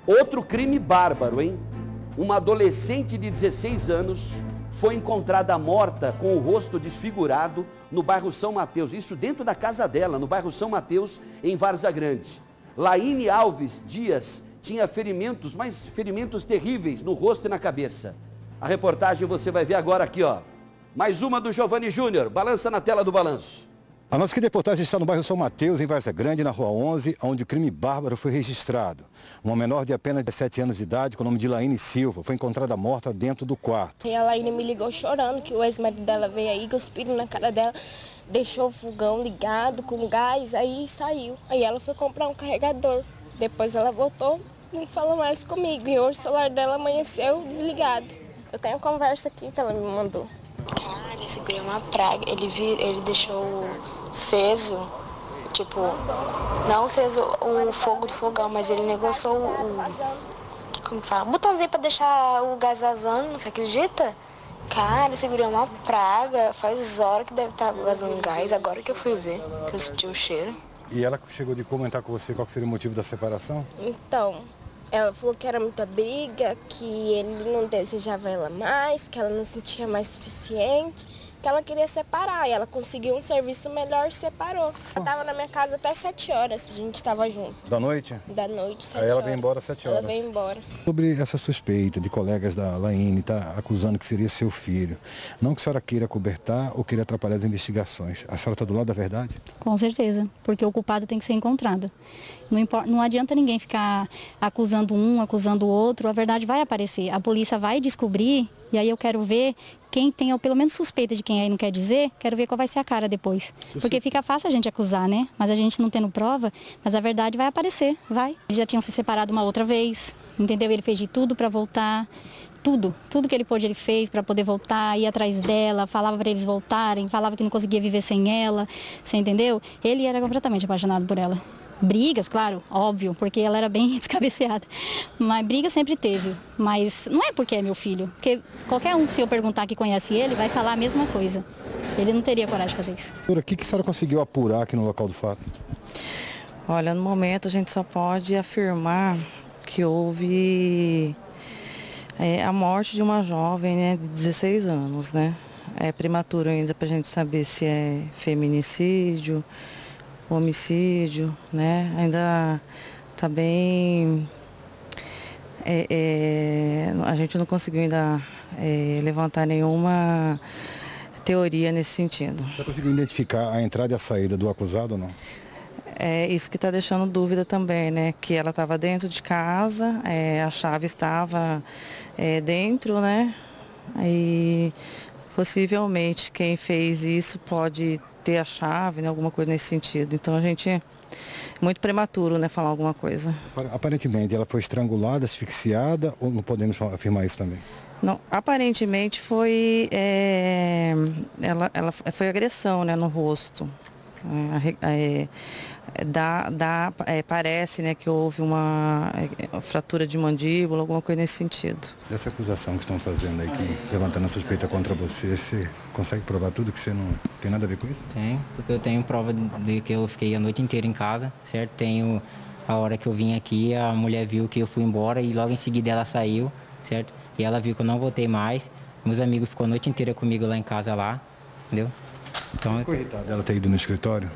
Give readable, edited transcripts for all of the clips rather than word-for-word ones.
Outro crime bárbaro, hein? Uma adolescente de 16 anos foi encontrada morta com o rosto desfigurado no bairro São Mateus. Isso dentro da casa dela, no bairro São Mateus, em Várzea Grande. Laine Alves Dias tinha ferimentos, mas ferimentos terríveis no rosto e na cabeça. A reportagem você vai ver agora aqui, ó. Mais uma do Giovanni Júnior. Balança na tela do balanço. A nossa reportagem está no bairro São Mateus, em Várzea Grande, na Rua 11, onde o crime bárbaro foi registrado. Uma menor de apenas 17 anos de idade, com o nome de Laine Silva, foi encontrada morta dentro do quarto. E a Laine me ligou chorando que o ex-marido dela veio aí, cuspindo na cara dela, deixou o fogão ligado com gás, aí saiu. Aí ela foi comprar um carregador. Depois ela voltou, não falou mais comigo. E hoje o celular dela amanheceu desligado. Eu tenho conversa aqui que ela me mandou. Cara, esse guri é uma praga. Ele deixou aceso, tipo, não aceso o fogo do fogão, mas ele negociou como fala, um botãozinho pra deixar o gás vazando, não se acredita? Cara, esse guri é uma praga. Faz horas que deve estar vazando gás, agora que eu fui ver, que eu senti o cheiro. E ela chegou de comentar com você qual seria o motivo da separação? Então, ela falou que era muita briga, que ele não desejava ela mais, que ela não sentia mais suficiente, que ela queria separar. E ela conseguiu um serviço melhor e separou. Ela estava na minha casa até 7 horas, a gente estava junto. Da noite? Da noite, 7 Aí ela horas. veio embora às 7 horas. Ela veio embora. Sobre essa suspeita de colegas da Laine tá acusando que seria seu filho, não que a senhora queira cobertar ou queira atrapalhar as investigações, a senhora está do lado da verdade? Com certeza, porque o culpado tem que ser encontrado. Não adianta ninguém ficar acusando um, acusando o outro, a verdade vai aparecer, a polícia vai descobrir, e aí eu quero ver quem tem, ou pelo menos suspeita de quem aí não quer dizer, quero ver qual vai ser a cara depois. Porque fica fácil a gente acusar, né? Mas a gente não tendo prova, mas a verdade vai aparecer, vai. Eles já tinham se separado uma outra vez, entendeu? Ele fez de tudo para voltar. Tudo que ele pôde ele fez para poder voltar, ir atrás dela, falava para eles voltarem, falava que não conseguia viver sem ela, você entendeu? Ele era completamente apaixonado por ela. Brigas, claro, óbvio, porque ela era bem descabeceada, mas briga sempre teve, mas não é porque é meu filho, porque qualquer um, se eu perguntar que conhece ele, vai falar a mesma coisa. Ele não teria coragem de fazer isso. O que a senhora conseguiu apurar aqui no local do fato? Olha, no momento a gente só pode afirmar que houve a morte de uma jovem, né, de 16 anos, né? É prematuro ainda para a gente saber se é feminicídio, homicídio, né? Ainda está bem... a gente não conseguiu ainda levantar nenhuma teoria nesse sentido. Você conseguiu identificar a entrada e a saída do acusado ou não? É isso que está deixando dúvida também, né? Que ela estava dentro de casa, a chave estava dentro, né? E possivelmente quem fez isso pode ter a chave, né? Alguma coisa nesse sentido. Então a gente é muito prematuro, né? Falar alguma coisa. Aparentemente ela foi estrangulada, asfixiada ou não podemos afirmar isso também? Não, aparentemente foi ela foi agressão, né? No rosto. Parece, né, que houve uma fratura de mandíbula, alguma coisa nesse sentido. Dessa acusação que estão fazendo aí, levantando a suspeita contra você, você consegue provar tudo que você não tem nada a ver com isso? Tem, porque eu tenho prova de que eu fiquei a noite inteira em casa, certo? Tenho a hora que eu vim aqui, a mulher viu que eu fui embora e logo em seguida ela saiu, certo? E ela viu que eu não voltei mais. Meus amigos ficou a noite inteira comigo lá em casa, lá, entendeu? Então, ficou irritada dela ter ido no escritório?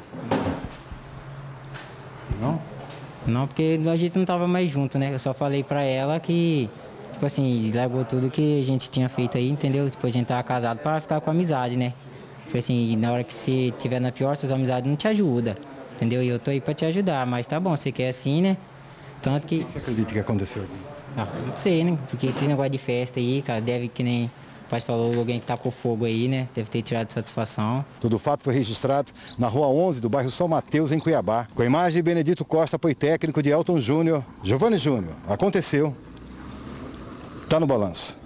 Não? Não, porque a gente não tava mais junto, né? Eu só falei pra ela que, tipo assim, largou tudo que a gente tinha feito aí, entendeu? Tipo, a gente tava casado pra ficar com amizade, né? Tipo assim, na hora que você tiver na pior, suas amizades não te ajudam, entendeu? E eu tô aí pra te ajudar, mas tá bom, você quer assim, né? Tanto que... O que você acredita que aconteceu aqui? Ah, não sei, né? Porque esse negócio de festa aí, cara, deve que nem... O pai falou, alguém que tacou fogo aí, né? Deve ter tirado satisfação. Todo o fato foi registrado na Rua 11 do bairro São Mateus, em Cuiabá. Com a imagem de Benedito Costa, apoio técnico de Elton Júnior. Giovanni Júnior, aconteceu. Tá no balanço.